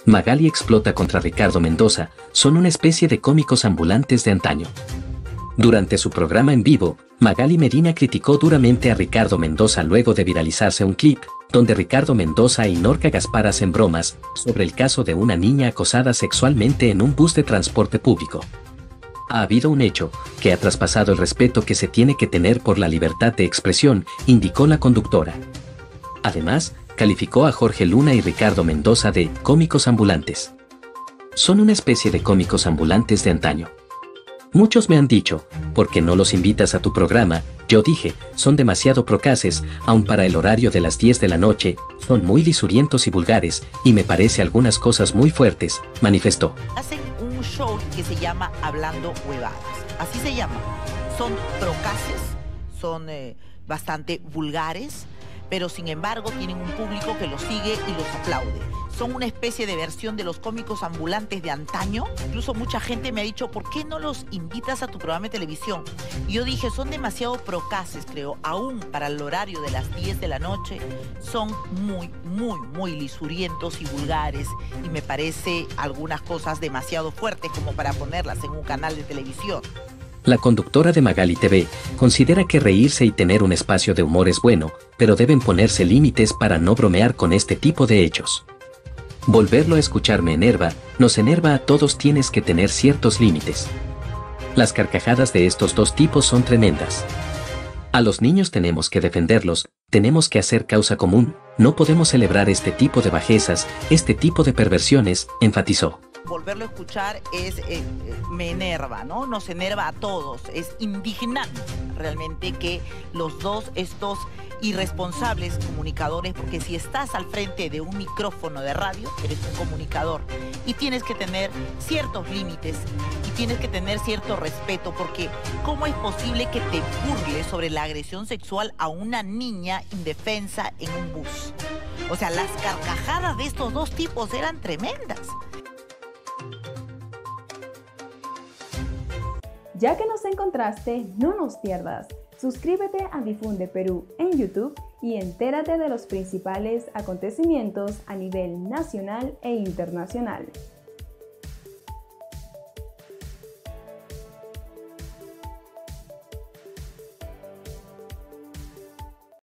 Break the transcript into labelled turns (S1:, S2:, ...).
S1: Magali explota contra Ricardo Mendoza, son una especie de cómicos ambulantes de antaño. Durante su programa en vivo, Magali Medina criticó duramente a Ricardo Mendoza luego de viralizarse un clip, donde Ricardo Mendoza y Norca Gaspar hacen bromas sobre el caso de una niña acosada sexualmente en un bus de transporte público. Ha habido un hecho que ha traspasado el respeto que se tiene que tener por la libertad de expresión, indicó la conductora. Además, calificó a Jorge Luna y Ricardo Mendoza de cómicos ambulantes. Son una especie de cómicos ambulantes de antaño. Muchos me han dicho, ¿por qué no los invitas a tu programa? Yo dije, son demasiado procaces, aun para el horario de las 10 de la noche, son muy lisurientos y vulgares, y me parece algunas cosas muy fuertes, manifestó.
S2: Hacen un show que se llama Hablando Huevadas, así se llama. Son procaces, son bastante vulgares, pero sin embargo tienen un público que los sigue y los aplaude. Son una especie de versión de los cómicos ambulantes de antaño. Incluso mucha gente me ha dicho, ¿por qué no los invitas a tu programa de televisión? Y yo dije, son demasiado procaces, creo, aún para el horario de las 10 de la noche. Son muy lisurientos y vulgares. Y me parece algunas cosas demasiado fuertes como para ponerlas en un canal de televisión.
S1: La conductora de Magali TV considera que reírse y tener un espacio de humor es bueno, pero deben ponerse límites para no bromear con este tipo de hechos. Volverlo a escuchar me enerva, nos enerva a todos, tienes que tener ciertos límites. Las carcajadas de estos dos tipos son tremendas. A los niños tenemos que defenderlos, tenemos que hacer causa común, no podemos celebrar este tipo de bajezas, este tipo de perversiones, enfatizó.
S2: Volverlo a escuchar me enerva, ¿no? Nos enerva a todos. Es indignante realmente que los dos, estos irresponsables comunicadores, porque si estás al frente de un micrófono de radio, eres un comunicador y tienes que tener ciertos límites y tienes que tener cierto respeto, porque ¿cómo es posible que te burles sobre la agresión sexual a una niña indefensa en un bus? O sea, las carcajadas de estos dos tipos eran tremendas.
S3: Ya que nos encontraste, no nos pierdas. Suscríbete a Difunde Perú en YouTube y entérate de los principales acontecimientos a nivel nacional e internacional.